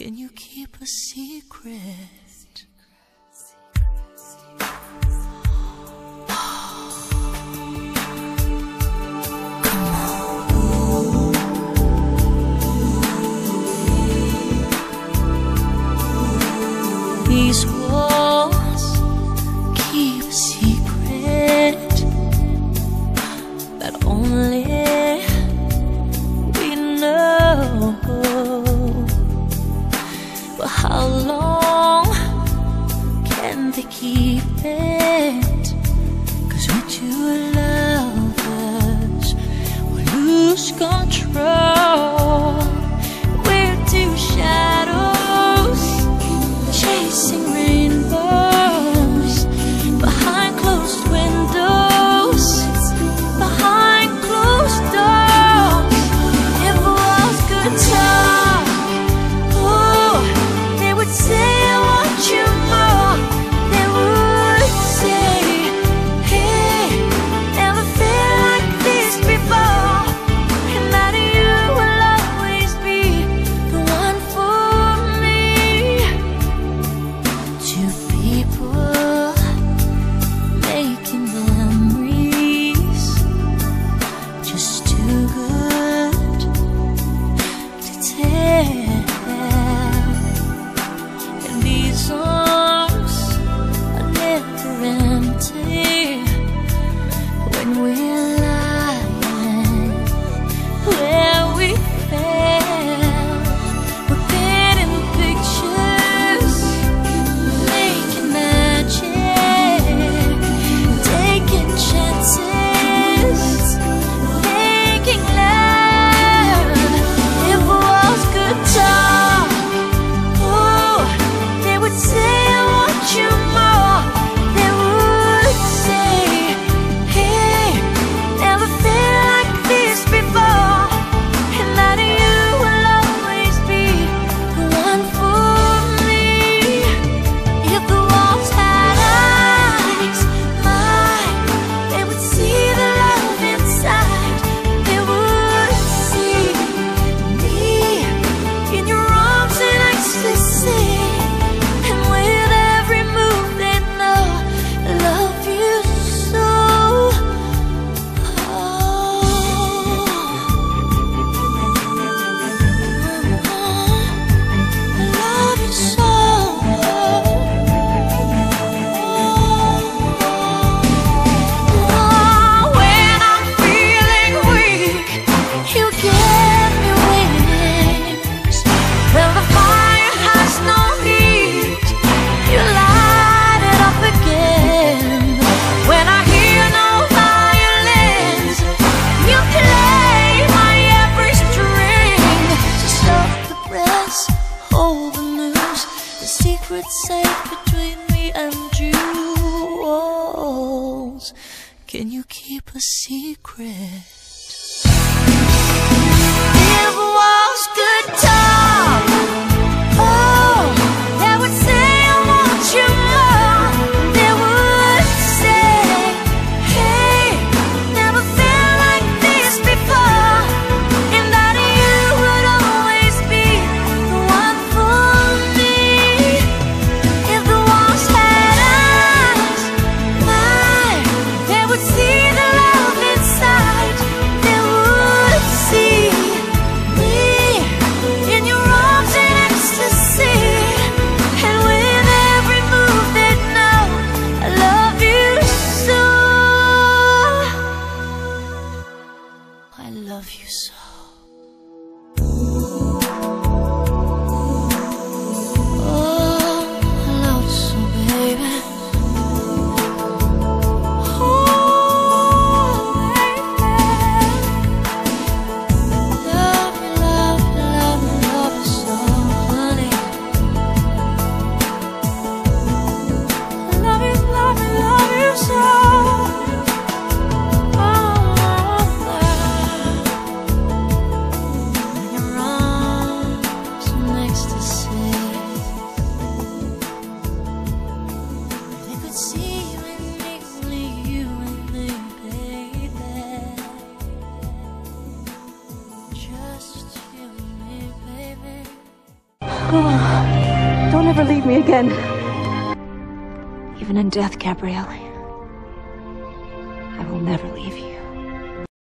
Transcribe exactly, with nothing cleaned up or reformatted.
Can you keep a secret? These walls keep a secret that only we know. But how long can they keep it? 'Cause we're two lovers, we lose control. We're two shadows chasing rainbows behind closed windows, behind closed doors. If walls could talk, oh, they would say I want you more. They would say, hey, never felt like this before, and that you will always be the one for me. Two people making memories, just too good to tell. And these arms are never empty when we're lying where we fell. We're painting pictures, making magic, taking chances, making love. If walls could talk, oh, they would say I want you more. They would say, hey, never felt like this before, and that you will always be the one for me. If the walls had eyes, mine, they would see the love inside. They would see me in your arms in ecstasy, and with every move they know I love you so. Oh, I love you so. Oh, when I'm feeling weak, you give me wings. When the fire has no heat, you light it up again. When I hear no violins, you play my every string. So stop the press, hold the news, the secret's safe between me and you. Walls, can you keep a secret? If walls could talk, oh, they would say I want you more. They would say, hey, never felt like this before, and that you would always be the one for me. If the walls had eyes, mine, they would see the love inside. They would see me Oh, don't ever leave me again. Even in death, Gabrielle, I will never leave you.